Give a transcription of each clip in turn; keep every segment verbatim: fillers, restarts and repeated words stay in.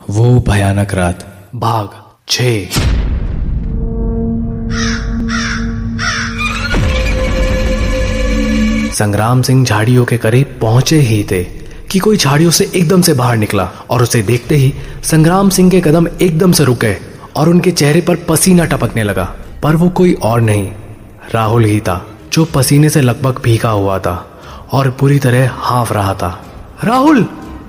वो भयानक रात, भाग छः। संग्राम सिंह झाड़ियों के करीब पहुंचे ही थे कि कोई झाड़ियों से एकदम से बाहर निकला और उसे देखते ही संग्राम सिंह के कदम एकदम से रुक गए और उनके चेहरे पर पसीना टपकने लगा। पर वो कोई और नहीं, राहुल ही था, जो पसीने से लगभग भीगा हुआ था और बुरी तरह हांफ रहा था। राहुल!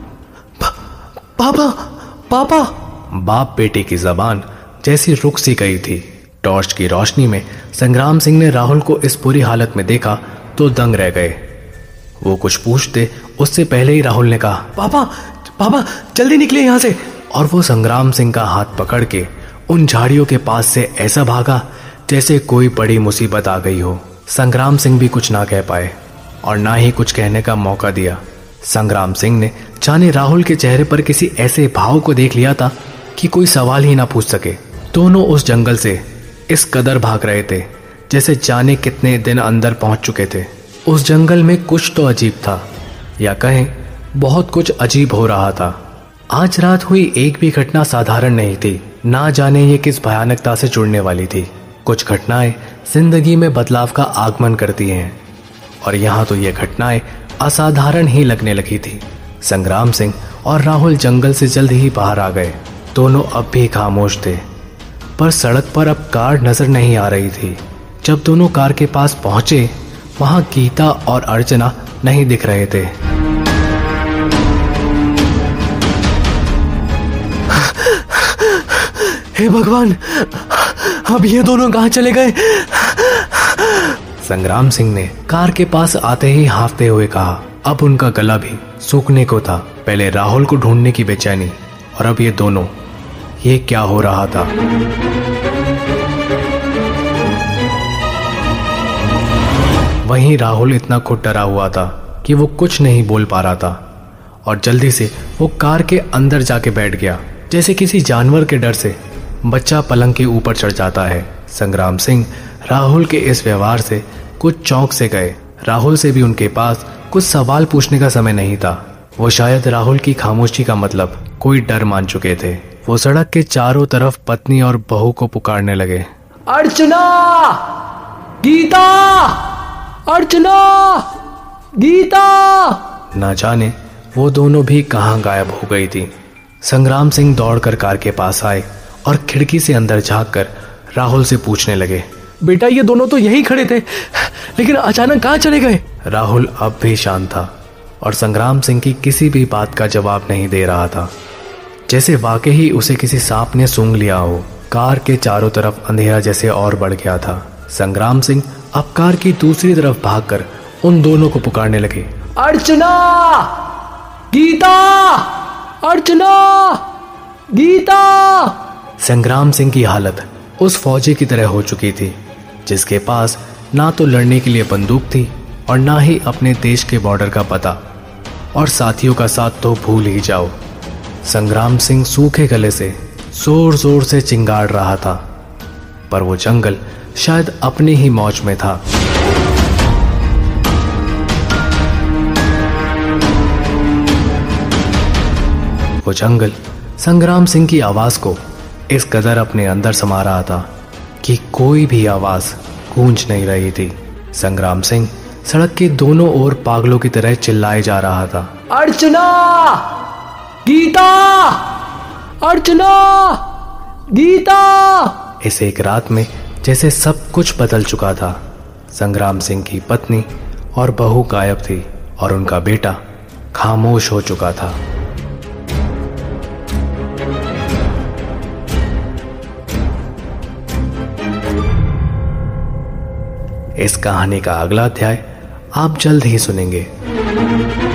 पापा! पापा! बाप बेटे की जबान जैसी रुक सी गई थी। टॉर्च की रोशनी में संग्राम सिंह ने राहुल को इस बुरी हालत में देखा तो दंग रह गए। वो कुछ पूछते उससे पहले ही राहुल ने कहा, पापा! पापा जल्दी निकले यहां से। और वो संग्राम सिंह का हाथ पकड़ के उन झाड़ियों के पास से ऐसा भागा जैसे कोई बड़ी मुसीबत आ गई हो। संग्राम सिंह भी कुछ ना कह पाए और ना ही कुछ कहने का मौका दिया। संग्राम सिंह ने जाने राहुल के चेहरे पर किसी ऐसे भाव को देख लिया था कि कोई सवाल ही ना पूछ सके। दोनों उस जंगल से इस कदर भाग रहे थे जैसे जाने कितने दिन अंदर पहुंच चुके थे। उस जंगल में कुछ तो अजीब था, या कहें बहुत कुछ अजीब हो रहा था। आज रात हुई एक भी घटना साधारण नहीं थी, ना जाने ये किस भयानकता से जुड़ने वाली थी। कुछ घटनाएं जिंदगी में बदलाव का आगमन करती हैं और यहाँ तो ये घटनाएं असाधारण ही लगने लगी थी। संग्राम सिंह और राहुल जंगल से जल्द ही बाहर आ गए। दोनों अब भी खामोश थे, पर सड़क पर अब कार नजर नहीं आ रही थी। जब दोनों कार के पास पहुंचे, वहां गीता और अर्चना नहीं दिख रहे थे। हे भगवान, अब ये दोनों कहां चले गए? संग्राम सिंह ने कार के पास आते ही हांफते हुए कहा। अब उनका गला भी सूखने को था। पहले राहुल को ढूंढने की बेचैनी और अब ये दोनों, ये क्या हो रहा था? वहीं राहुल इतना खुद डरा हुआ था कि वो कुछ नहीं बोल पा रहा था और जल्दी से वो कार के अंदर जाके बैठ गया, जैसे किसी जानवर के डर से बच्चा पलंग के ऊपर चढ़ जाता है। संग्राम सिंह राहुल के इस व्यवहार से कुछ चौंक से गए। राहुल से भी उनके पास कुछ सवाल पूछने का समय नहीं था। वो शायद राहुल की खामोशी का मतलब कोई डर मान चुके थे। वो सड़क के चारों तरफ पत्नी और बहू को पुकारने लगे, अर्चना! गीता! अर्चना! गीता! ना जाने वो दोनों भी कहां गायब हो गई थी। संग्राम सिंह दौड़कर कार के पास आए और खिड़की से अंदर झांककर राहुल से पूछने लगे, बेटा ये दोनों तो यहीं खड़े थे, लेकिन अचानक कहां चले गए? राहुल अब भी शांत था और संग्राम सिंह की किसी भी बात का जवाब नहीं दे रहा था, जैसे वाकई ही उसे किसी सांप ने सूंघ लिया हो। कार के चारों तरफ अंधेरा जैसे और बढ़ गया था। संग्राम सिंह अब कार की दूसरी तरफ भागकर उन दोनों को पुकारने लगे, अर्चना! गीता! अर्चना! गीता! संग्राम सिंह की हालत उस फौजी की तरह हो चुकी थी जिसके पास ना तो लड़ने के लिए बंदूक थी और ना ही अपने देश के बॉर्डर का पता, और साथियों का साथ तो भूल ही जाओ। संग्राम सिंह सूखे गले से जोर जोर से चिंगाड़ रहा था, पर वो जंगल शायद अपनी ही मौज में था। वो जंगल संग्राम सिंह की आवाज को इस कदर अपने अंदर समा रहा था कि कोई भी आवाज गूंज नहीं रही थी। संग्राम सिंह सड़क के दोनों ओर पागलों की तरह चिल्लाए जा रहा था, अर्चना! गीता! अर्चना! गीता! इस एक रात में जैसे सब कुछ बदल चुका था। संग्राम सिंह की पत्नी और बहू गायब थी और उनका बेटा खामोश हो चुका था। इस कहानी का अगला अध्याय आप जल्द ही सुनेंगे।